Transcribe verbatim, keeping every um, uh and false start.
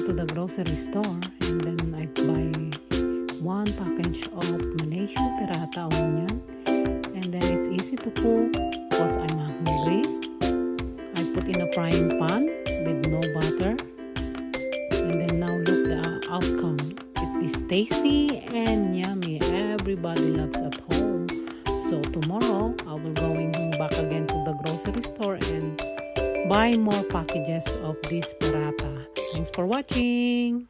to the grocery store and then I buy one package of Malaysian Pirata onion, and then it's easy to cook because I'm hungry. I put in a frying pan with no butter, and then now look the outcome. It is tasty and yummy. Everybody loves at home. So tomorrow I will going back again to the grocery store and buy more packages of this paratha. Thanks for watching.